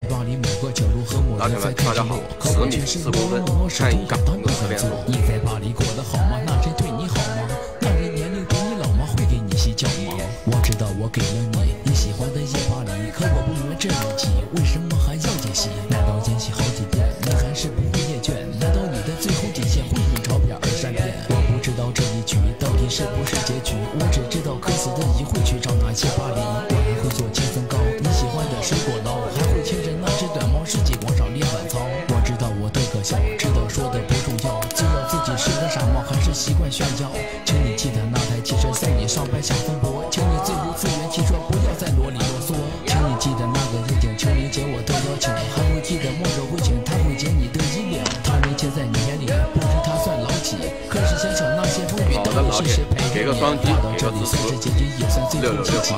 巴黎某个角落和我在看着我，可我却是我是不感到你合作。你在巴黎过得好吗？那人对你好吗？那人年龄比你老吗？会给你洗脚吗？我知道我给了你喜欢的夜巴黎，可我不明白这一季为什么还要间隙？难道间隙好几遍你还是不会厌倦？难道你的最后底线会因照片而删变？我不知道这一局到底是不是结局，我只知道渴死的一会去找那些巴黎。我还会做千层糕，你喜欢的水果刀，还会牵着那只短毛世纪广场练晚操。我知道我的可笑，知道说的不重要，知道自己是个傻帽，还是习惯炫耀。请你记得那台汽车送你上班下风波，请你最无资源汽车不要再啰里啰嗦。请你记得那个夜景情人节我的邀请，还会记得梦着会请他会解你的衣领。他没钱在你眼里不是他算老几，可是想想那些风雨到底是谁陪着你？话到这里算是结局，也算最后结局。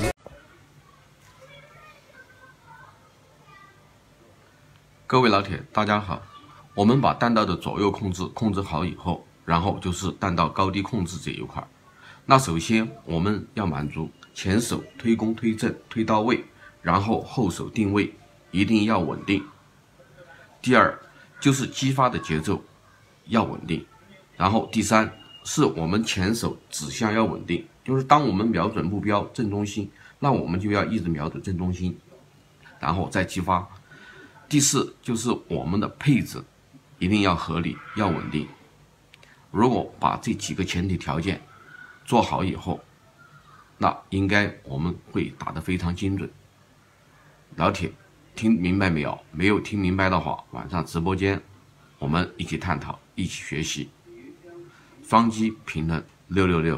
各位老铁，大家好。我们把弹道的左右控制好以后，然后就是弹道高低控制这一块。那首先我们要满足前手推弓推正推到位，然后后手定位一定要稳定。第二就是击发的节奏要稳定，然后第三是我们前手指向要稳定，就是当我们瞄准目标正中心，那我们就要一直瞄准正中心，然后再击发。第四就是我们的配置一定要合理要稳定。如果把这几个前提条件做好以后，那应该我们会打得非常精准。老铁听明白没有？没有听明白的话，晚上直播间我们一起探讨一起学习。双击评论666。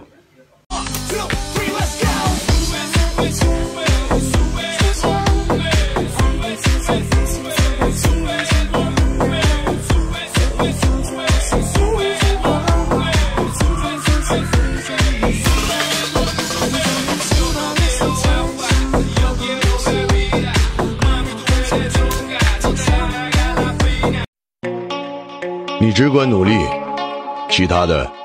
你只管努力，其他的